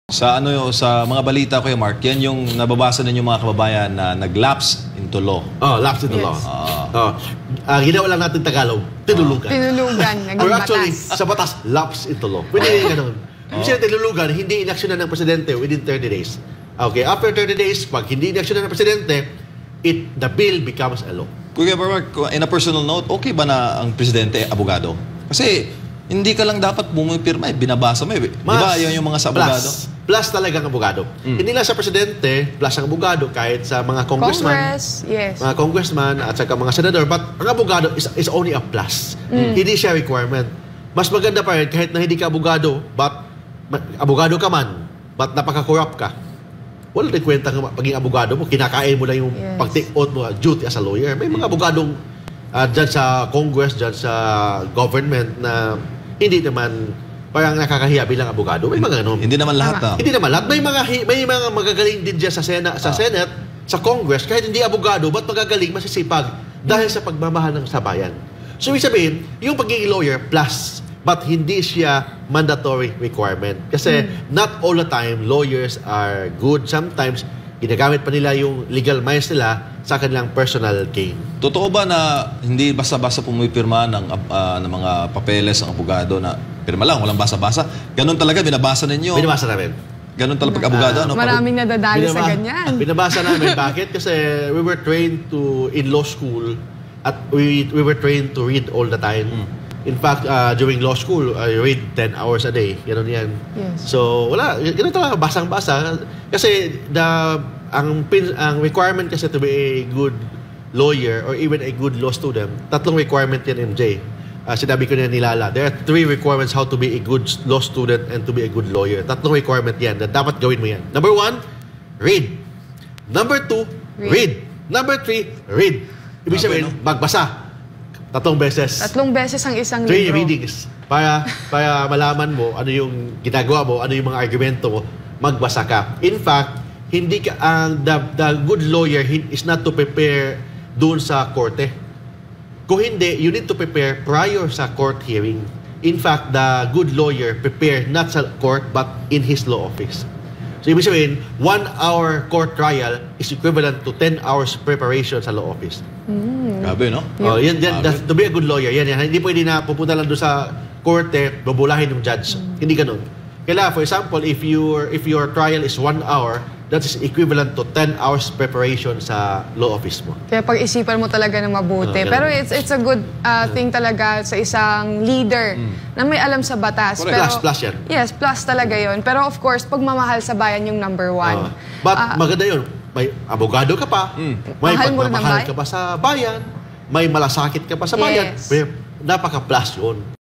Sa mga balita ko yung Mark, yan yung nababasa ninyo mga kababayan na nag-lapse into law. Oh, lapse into law. Ginawa lang natin Tagalog, tinulugan. Tinulugan, naging Or actually, batas. sa batas, lapse into law. Pwede yung ganun. Kasi tinulugan, hindi inaksyonan ng presidente within 30 days. Okay, after 30 days, pag hindi inaksyonan ng presidente, the bill becomes a law. Kuya Mark, in a personal note, okay ba na ang presidente abogado? Kasi hindi ka lang dapat bumipirma, binabasa mo eh. Di ba yun yung mga sa abogado? Plus talagang abogado. Hindi lang sa presidente, plus ang abogado, kahit sa mga congressman, mga congressman at saka mga senador, but ang abogado is only a plus. Hindi siya requirement. Mas maganda pa rin, kahit na hindi ka abogado, but abogado ka man, but napaka-corrupt ka, wala rin kwenta ng pagiging abogado mo, kinakain mo lang yung pag-take oath mo, duty as a lawyer. May mga abogadong dyan sa Congress, dyan sa government na hindi naman parang nakakahiya bilang abogado. May mga ganun. Hindi naman lahat na. Hindi naman lahat. May mga magagaling din dyan sa Senate, sa Congress, kahit hindi abogado, ba't magagaling, masisipag dahil sa pagmamahal ng sabayan. So, ibig sabihin, yung pagiging lawyer plus, but hindi siya mandatory requirement. Kasi not all the time, lawyers are good. Sometimes, ginagamit pa nila yung legal minds nila sa kanilang personal gain. Totoo ba na hindi basta-basta pumipirma ng mga papeles ng abogado na pirma lang, walang basa-basa? Ganun talaga, binabasa ninyo? Binabasa namin. Ganun talaga pag-abogado? Maraming nadadali sa ganyan. Binabasa namin. Bakit? Kasi we were trained in law school at we were trained to read all the time. In fact, during law school, I read 10 hours a day. Ganun yan. Yes. So, wala. Ganun talaga, basang-basa. Kasi ang requirement kasi to be a good lawyer or even a good law student, tatlong requirement yan, MJ. Sinabi ko na nilala. There are 3 requirements how to be a good law student and to be a good lawyer. Tatlong requirement yan na dapat gawin mo yan. Number 1, read. Number 2, read. Number 3, read. Ibig sabihin, magbasa. 3 beses. 3 beses ang isang 3 libro. readings. Para malaman mo ano yung ginagawa mo, ano yung mga argumento mo, magbasa ka. In fact, hindi ka the good lawyer is not to prepare doon sa korte. Kung hindi, you need to prepare prior sa court hearing. In fact, the good lawyer prepare not sa court but in his law office. So, ibig sabihin, 1 hour court trial is equivalent to 10 hours preparation sa law office. Grabe, no? Oh, yan, to be a good lawyer, yan. Hindi pwede na pupunta lang doon sa korte, bubulahin ng judge. Hindi ganun. Kaya, for example, if your trial is 1 hour, that is equivalent to 10 hours preparation sa law office mo. Kaya pag-isipan mo talaga ng mabuti. Pero it's a good thing talaga sa isang leader na may alam sa batas. Pero, plus yan. Yes, plus talaga yon. Pero of course, pagmamahal sa bayan yung number 1. But maganda yun. May abogado ka pa, may pagmamahal ka pa sa bayan, may malasakit ka pa sa bayan. Napaka-plus yun.